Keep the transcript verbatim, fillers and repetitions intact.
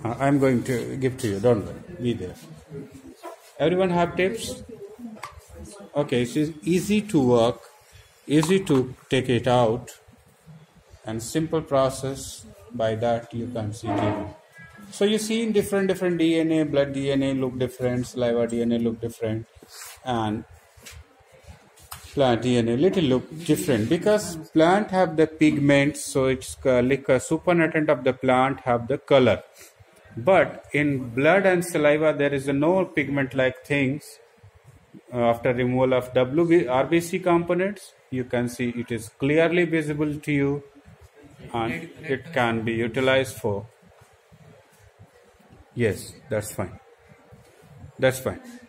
Uh, I'm going to give to you. Don't worry. Be there. Everyone have tips? Okay, it's easy to work, easy to take it out, and simple process. By that you can see T V. So you see in different different D N A, blood D N A look different, saliva D N A look different, and plant D N A little look different because plant have the pigments, so it's like a supernatant of the plant have the color. But in blood and saliva there is a no pigment like things. Uh, after removal of W B R B C components, you can see it is clearly visible to you, and it can be utilized for. Yes, that's fine. That's fine.